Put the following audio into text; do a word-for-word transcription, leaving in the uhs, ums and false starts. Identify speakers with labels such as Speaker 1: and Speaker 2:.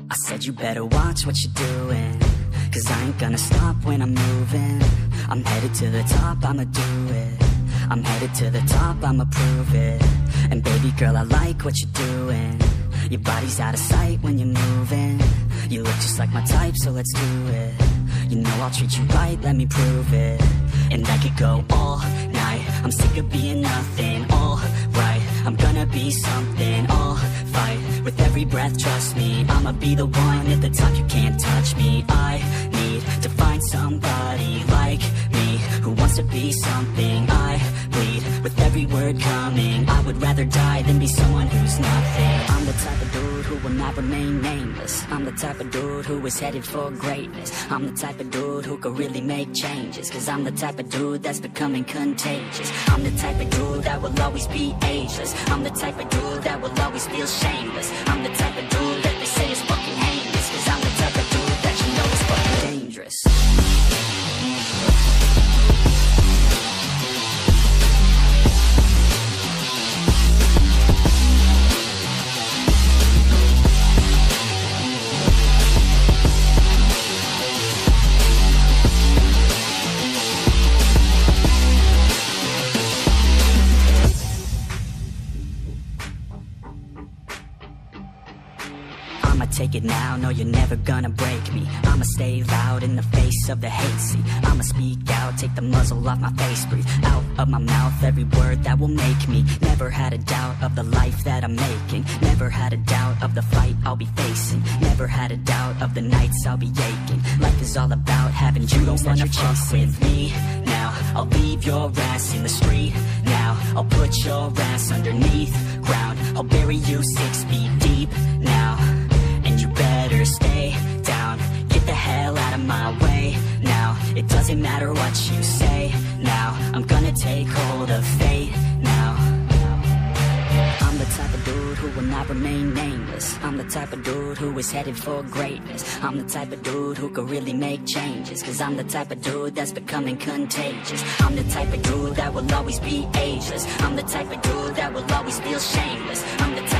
Speaker 1: I said you better watch what you're doing, cause I ain't gonna stop when I'm moving. I'm headed to the top, I'ma do it. I'm headed to the top, I'ma prove it. And baby girl, I like what you're doing. Your body's out of sight when you're moving. You look just like my type, so let's do it. You know I'll treat you right, let me prove it. And I could go all night, I'm sick of being nothing. All right, I'm gonna be something. I'll fight with every breath, trust me. I'ma be the one at the top, you can't touch me. I need to find somebody like me, who wants to be something. I bleed with every word coming. I would rather die than be someone who's nothing. I'm the type of dude who will not remain nameless. I'm the type of dude who is headed for greatness. I'm the type of dude who could really make changes, cause I'm the type of dude that's becoming contagious. I'm the type of dude that will always be ageless. I'm the type of dude that will always feel shameless. I'm the type of dude that they say is fucking heinous, cause I'm the type of dude that you know is fucking dangerous. I'ma take it now, no you're never gonna break me. I'ma stay loud in the face of the hate, see. I'ma speak out, take the muzzle off my face. Breathe out of my mouth every word that will make me. Never had a doubt of the life that I'm making. Never had a doubt of the fight I'll be facing. Never had a doubt of the nights I'll be aching. Life is all about having dreams that you're chasing. With me now, I'll leave your ass in the street. Now, I'll put your ass underneath ground. I'll bury you six feet deep now. You better stay down, get the hell out of my way now. It doesn't matter what you say now. I'm gonna take hold of fate now. I'm the type of dude who will not remain nameless. I'm the type of dude who is headed for greatness. I'm the type of dude who could really make changes, cause I'm the type of dude that's becoming contagious. I'm the type of dude that will always be ageless. I'm the type of dude that will always feel shameless. I'm the type